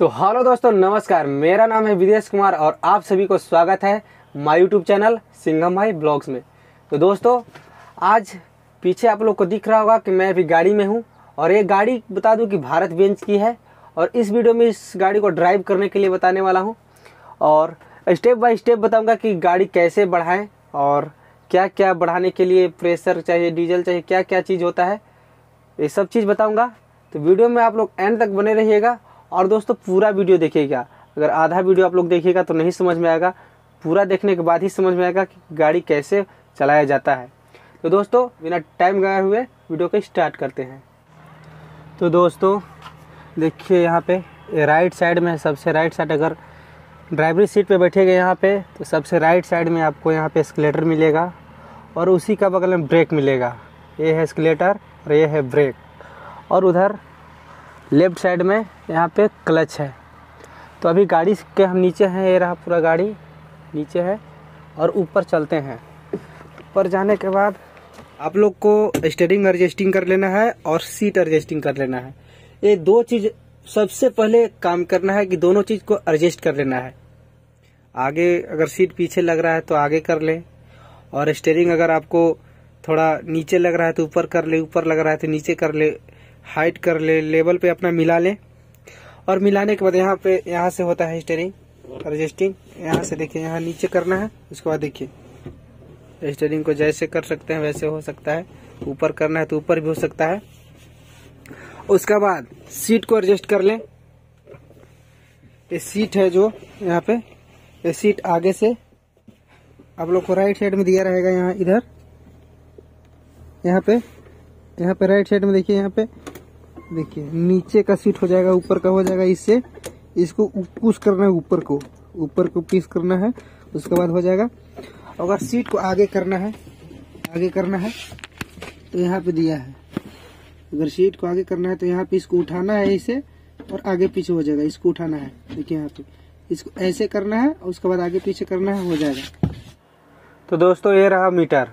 तो हेलो दोस्तों, नमस्कार। मेरा नाम है विदेश कुमार और आप सभी को स्वागत है माय यूट्यूब चैनल सिंघम भाई ब्लॉग्स में। तो दोस्तों, आज पीछे आप लोग को दिख रहा होगा कि मैं अभी गाड़ी में हूं और ये गाड़ी बता दूं कि भारत बेंज की है और इस वीडियो में इस गाड़ी को ड्राइव करने के लिए बताने वाला हूं और स्टेप बाय स्टेप बताऊंगा कि गाड़ी कैसे बढ़ाएं और क्या क्या बढ़ाने के लिए प्रेशर चाहिए, डीजल चाहिए, क्या क्या चीज़ होता है, ये सब चीज़ बताऊंगा। तो वीडियो में आप लोग एंड तक बने रहिएगा और दोस्तों पूरा वीडियो देखिएगा। अगर आधा वीडियो आप लोग देखिएगा तो नहीं समझ में आएगा, पूरा देखने के बाद ही समझ में आएगा कि गाड़ी कैसे चलाया जाता है। तो दोस्तों बिना टाइम गए हुए वीडियो को स्टार्ट करते हैं। तो दोस्तों देखिए, यहाँ पे राइट साइड में, सबसे राइट साइड, अगर ड्राइवरी सीट पे बैठेगा यहाँ पे तो सबसे राइट साइड में आपको यहाँ पे एस्केलेटर मिलेगा और उसी का बगल में ब्रेक मिलेगा। ये है एस्केलेटर और ये है ब्रेक। और उधर लेफ्ट साइड में यहाँ पे क्लच है। तो अभी गाड़ी के हम नीचे हैं, ये रहा पूरा गाड़ी नीचे है और ऊपर चलते हैं। ऊपर जाने के बाद आप लोग को स्टीयरिंग एडजस्टिंग कर लेना है और सीट एडजस्टिंग कर लेना है। ये दो चीज़ सबसे पहले काम करना है कि दोनों चीज़ को एडजस्ट कर लेना है। आगे अगर सीट पीछे लग रहा है तो आगे कर ले और स्टीयरिंग अगर आपको थोड़ा नीचे लग रहा है तो ऊपर कर ले, ऊपर लग रहा है तो नीचे कर ले, हाइट कर ले, लेवल पे अपना मिला ले। और मिलाने के बाद यहाँ से होता है स्टीयरिंग एडजस्टिंग। यहाँ से देखिए, यहाँ नीचे करना है, उसके बाद देखिए स्टीयरिंग को जैसे कर सकते हैं वैसे हो सकता है, ऊपर करना है तो ऊपर भी हो सकता है। उसके बाद सीट को एडजस्ट कर लें। ये सीट है जो यहाँ पे, ये सीट आगे से आप लोग को राइट साइड में दिया रहेगा, यहाँ इधर यहाँ पे राइट साइड में देखिए, यहाँ पे देखिए नीचे का सीट हो जाएगा, ऊपर का हो जाएगा। इससे इसको पुश करना है, ऊपर को पुश करना है, उसके बाद हो जाएगा। अगर सीट को आगे करना है तो यहाँ पे दिया है। अगर सीट को आगे करना है तो यहाँ पे इसको उठाना है ऐसे और आगे पीछे हो जाएगा। इसको उठाना है, देखिए यहाँ पे इसको ऐसे करना है और उसके बाद आगे पीछे करना है, हो जाएगा। तो दोस्तों ये रहा मीटर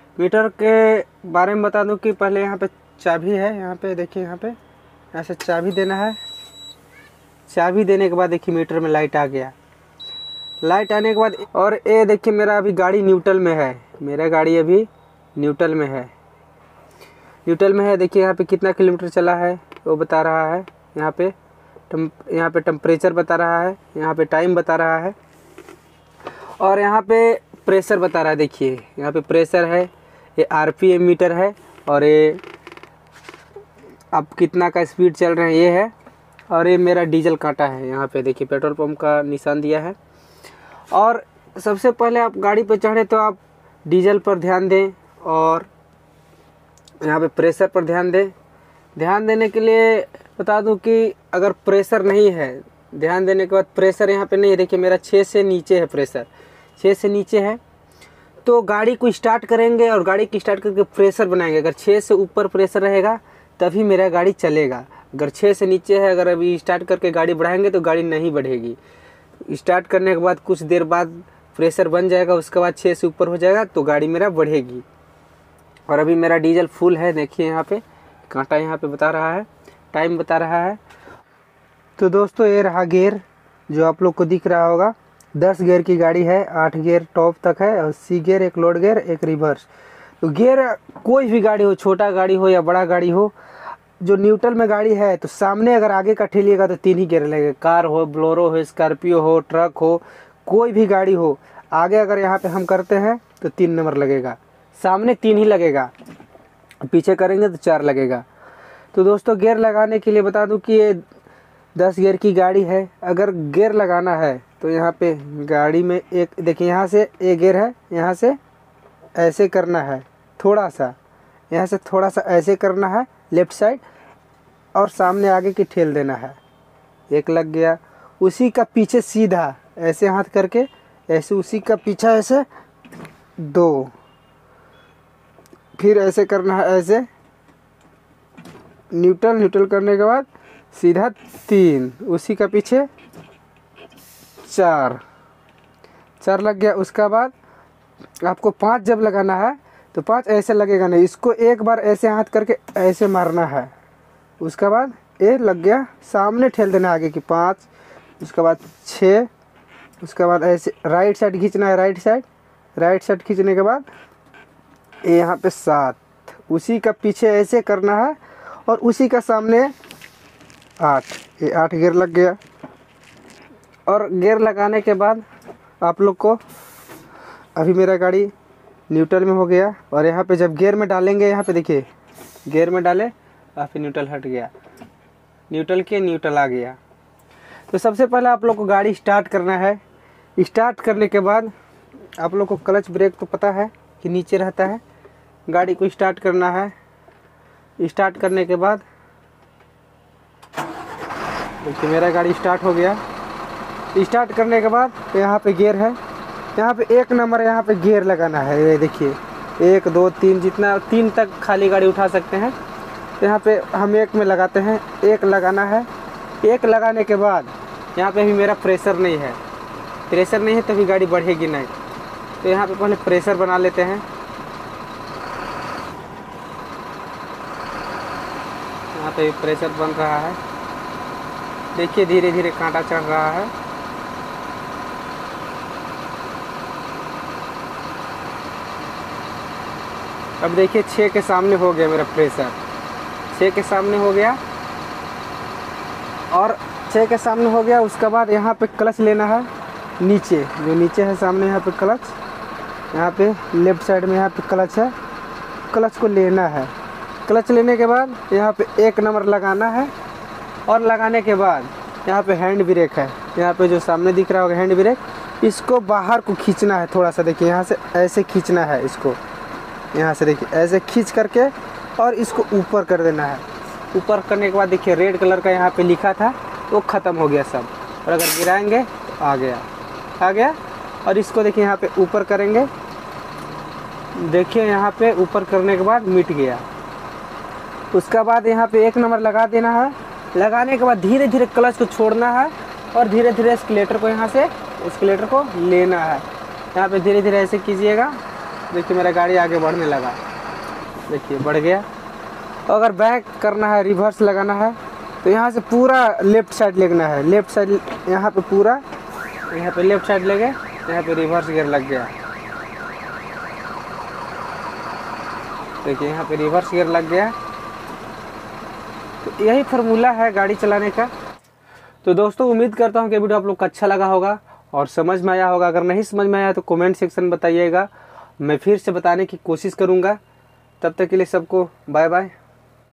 के बारे में बता दूं कि पहले यहाँ पे चाबी है, यहाँ पे देखिए, यहाँ पे ऐसे चाबी देना है। चाबी देने के बाद देखिए मीटर में लाइट आ गया। लाइट आने के बाद और ये देखिए मेरा अभी गाड़ी न्यूट्रल में है, मेरा गाड़ी अभी न्यूट्रल में है। देखिए यहाँ पे कितना किलोमीटर चला है वो बता रहा है। यहाँ पे टेम्परेचर बता रहा है, यहाँ पे टाइम बता रहा है और यहाँ पे प्रेशर बता रहा है। देखिए यहाँ पे प्रेशर है, ये आरपीएम मीटर है और ये अब कितना का स्पीड चल रहे हैं ये है। और ये मेरा डीजल कांटा है, यहाँ पे देखिए पेट्रोल पंप का निशान दिया है। और सबसे पहले आप गाड़ी पर चढ़े तो आप डीजल पर ध्यान दें और यहाँ पे प्रेशर पर ध्यान दें। ध्यान देने के लिए बता दूं कि अगर प्रेशर नहीं है, ध्यान देने के बाद प्रेशर यहाँ पे नहीं है, देखिए मेरा 6 से नीचे है, प्रेशर 6 से नीचे है। तो गाड़ी को स्टार्ट करेंगे और गाड़ी की स्टार्ट करके प्रेशर बनाएंगे। अगर 6 से ऊपर प्रेशर रहेगा तभी मेरा गाड़ी चलेगा। अगर 6 से नीचे है, अगर अभी स्टार्ट करके गाड़ी बढ़ाएंगे तो गाड़ी नहीं बढ़ेगी। स्टार्ट करने के बाद कुछ देर बाद प्रेशर बन जाएगा, उसके बाद 6 से ऊपर हो जाएगा तो गाड़ी मेरा बढ़ेगी। और अभी मेरा डीजल फुल है, देखिए यहाँ पे कांटा यहाँ पे बता रहा है, टाइम बता रहा है। तो दोस्तों ये रहा गियर जो आप लोग को दिख रहा होगा। 10 गियर की गाड़ी है, 8 गियर टॉप तक है और सी गियर, एक लोड गियर, एक रिवर्स। तो गियर कोई भी गाड़ी हो, छोटा गाड़ी हो या बड़ा गाड़ी हो, जो न्यूट्रल में गाड़ी है तो सामने अगर आगे का ठेलिएगा तो 3 ही गियर लगेगा। कार हो, बोलेरो हो, स्कॉर्पियो हो, ट्रक हो, कोई भी गाड़ी हो, आगे अगर यहाँ पे हम करते हैं तो 3 नंबर लगेगा, सामने 3 ही लगेगा, पीछे करेंगे तो 4 लगेगा। तो दोस्तों गियर लगाने के लिए बता दूं कि ये 10 गियर की गाड़ी है। अगर गियर लगाना है तो यहाँ पे गाड़ी में एक देखिए, यहाँ से एक गियर है, यहाँ से ऐसे करना है थोड़ा सा, यहाँ से थोड़ा सा ऐसे करना है लेफ्ट साइड और सामने आगे की ठेल देना है, एक लग गया। उसी का पीछे सीधा ऐसे हाथ करके ऐसे उसी का पीछा ऐसे 2, फिर ऐसे करना है, ऐसे न्यूट्रल करने के बाद सीधा 3, उसी का पीछे 4 लग गया। उसका बाद आपको 5 जब लगाना है तो 5 ऐसे लगेगा नहीं, इसको एक बार ऐसे हाथ करके ऐसे मारना है, उसके बाद ये लग गया, सामने ठेल देना आगे की 5, उसके बाद 6, उसके बाद ऐसे राइट साइड खींचना है, राइट साइड खींचने के बाद ये यहाँ पे 7, उसी का पीछे ऐसे करना है और उसी का सामने 8, ये 8 गियर लग गया। और गियर लगाने के बाद आप लोग को अभी मेरा गाड़ी न्यूट्रल में हो गया, और यहाँ पे जब गियर में डालेंगे, यहाँ पे देखिए गियर में डाले और फिर न्यूट्रल हट गया, न्यूट्रल के न्यूट्रल आ गया। तो सबसे पहले आप लोग को गाड़ी स्टार्ट करना है। स्टार्ट करने के बाद आप लोग को क्लच ब्रेक तो पता है कि नीचे रहता है, गाड़ी को स्टार्ट करना है। स्टार्ट करने के बाद देखिए मेरा गाड़ी स्टार्ट हो गया। स्टार्ट करने के बाद यहाँ पे गियर है, यहाँ पे 1 नंबर यहाँ पे गियर लगाना है। ये देखिए 1 2 3, जितना 3 तक खाली गाड़ी उठा सकते हैं। यहाँ पे हम 1 में लगाते हैं, 1 लगाना है। 1 लगाने के बाद यहाँ पे भी मेरा प्रेशर नहीं है, तो भी गाड़ी बढ़ेगी नहीं। तो यहाँ पे पहले प्रेशर बना लेते हैं। यहाँ पे प्रेशर बन रहा है, देखिए धीरे धीरे कांटा चढ़ रहा है। अब देखिए 6 के सामने हो गया मेरा प्रेशर, 6 के सामने हो गया। और 6 के सामने हो गया, उसके बाद यहाँ पे क्लच लेना है, नीचे जो नीचे है सामने यहाँ पे क्लच, यहाँ पे लेफ्ट साइड में यहाँ पे क्लच है, क्लच को लेना है। क्लच लेने के बाद यहाँ पे 1 नंबर लगाना है, और लगाने के बाद यहाँ पे हैंड ब्रेक है, यहाँ पे जो सामने दिख रहा होगा हैंड ब्रेक, इसको बाहर को खींचना है थोड़ा सा। देखिए यहाँ से ऐसे खींचना है इसको, यहाँ से देखिए ऐसे खींच करके और इसको ऊपर कर देना है। ऊपर करने के बाद देखिए रेड कलर का यहाँ पे लिखा था वो ख़त्म हो गया सब, और अगर गिराएंगे तो आ गया। और इसको देखिए यहाँ पे ऊपर करेंगे, देखिए यहाँ पे ऊपर करने के बाद मिट गया। उसके बाद यहाँ पे 1 नंबर लगा देना है। लगाने के बाद धीरे धीरे क्लच को छोड़ना है, और धीरे धीरे एस्केलेटर को यहाँ से एस्केलेटर को लेना है। यहाँ पे धीरे धीरे ऐसे कीजिएगा, देखिए मेरा गाड़ी आगे बढ़ने लगा, देखिए बढ़ गया। तो अगर बैक करना है, रिवर्स लगाना है, तो यहाँ से पूरा लेफ़्ट साइड लेना है, लेफ़्ट साइड यहाँ पे पूरा, यहाँ पे लेफ़्ट साइड ले गए, यहाँ पे रिवर्स गियर लग गया। देखिए यहाँ पे रिवर्स गियर लग गया। तो यही फार्मूला है गाड़ी चलाने का। तो दोस्तों उम्मीद करता हूँ कि वीडियो आप लोग को अच्छा लगा होगा और समझ में आया होगा। अगर नहीं समझ में आया तो कमेंट सेक्शन में बताइएगा, मैं फिर से बताने की कोशिश करूँगा। तब तक के लिए सबको बाय बाय।